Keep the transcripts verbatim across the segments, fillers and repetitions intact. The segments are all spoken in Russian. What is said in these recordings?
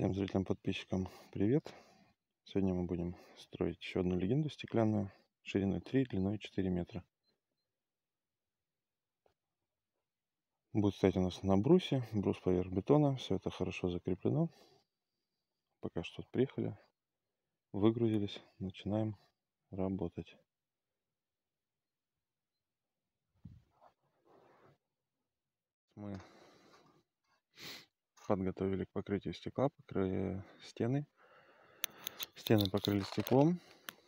Всем зрителям, подписчикам привет! Сегодня мы будем строить еще одну легенду стеклянную шириной три, длиной четыре метра. Будет стоять у нас на брусе, брус поверх бетона. Все это хорошо закреплено. Пока что тут приехали, выгрузились, начинаем работать. Мы подготовили к покрытию стекла, покрыли стены. Стены покрыли стеклом.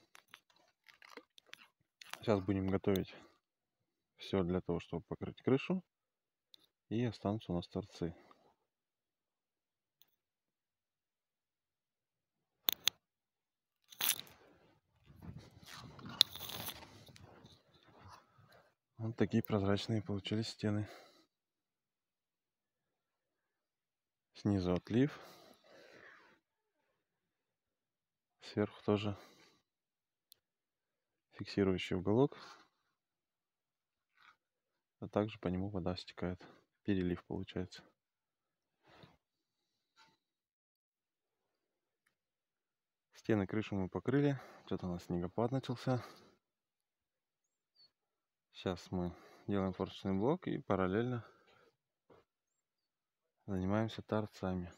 Сейчас будем готовить все для того, чтобы покрыть крышу. И останутся у нас торцы. Вот такие прозрачные получились стены. Снизу отлив. Сверху тоже фиксирующий уголок. А также по нему вода стекает. Перелив получается. Стены, крышу мы покрыли. Что-то у нас снегопад начался. Сейчас мы делаем форточный блок и параллельно занимаемся торцами.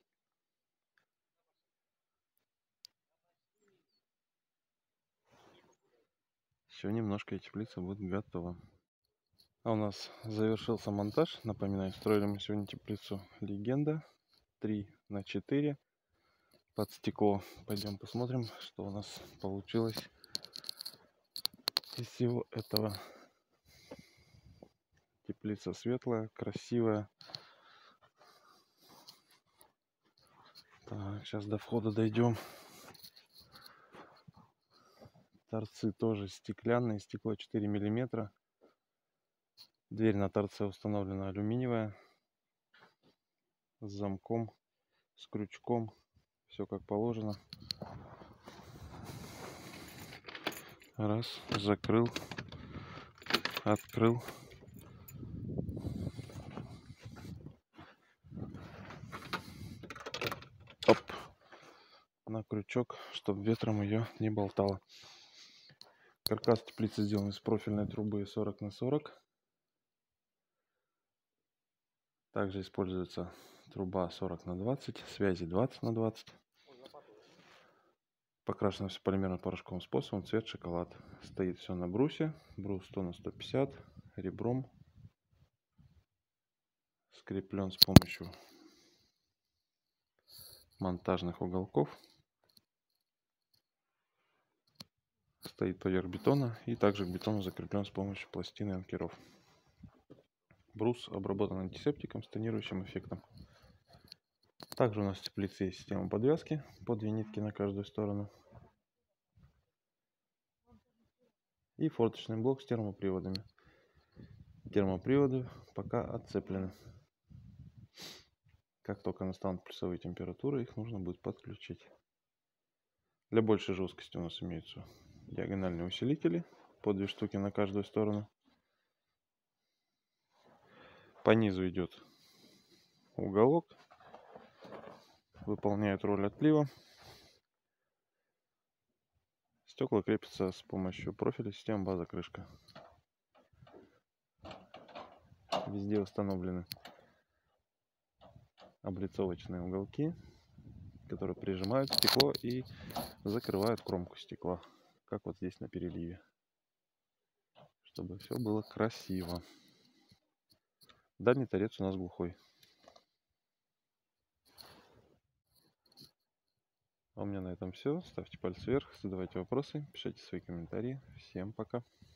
Еще немножко, и теплица будет готова. А у нас завершился монтаж. Напоминаю, строили мы сегодня теплицу Легенда три на четыре под стекло. Пойдем посмотрим, что у нас получилось из всего этого. Теплица светлая, красивая. Так, сейчас до входа дойдем. Торцы тоже стеклянные, стекло четыре миллиметра. Дверь на торце установлена алюминиевая, с замком, с крючком. Все как положено. Раз, закрыл, открыл. Оп, на крючок, чтобы ветром ее не болтало. Каркас теплицы сделан из профильной трубы сорок на сорок. Также используется труба сорок на двадцать, связи двадцать на двадцать. Покрашено все полимерно-порошковым способом, цвет шоколад. Стоит все на брусе, брус сто на сто пятьдесят, ребром. Скреплен с помощью монтажных уголков. Стоит поверх бетона и также к бетону закреплен с помощью пластины анкеров. Брус обработан антисептиком с тонирующим эффектом. Также у нас в теплице есть система подвязки по две нитки на каждую сторону. И форточный блок с термоприводами. Термоприводы пока отцеплены. Как только настанут плюсовые температуры, их нужно будет подключить. Для большей жесткости у нас имеются диагональные усилители по две штуки на каждую сторону. По низу идет уголок, выполняет роль отлива. Стекла крепятся с помощью профиля системы база-крышка. Везде установлены облицовочные уголки, которые прижимают стекло и закрывают кромку стекла, как вот здесь на переливе, чтобы все было красиво. Дальний торец у нас глухой. А у меня на этом все. Ставьте пальцы вверх, задавайте вопросы, пишите свои комментарии. Всем пока.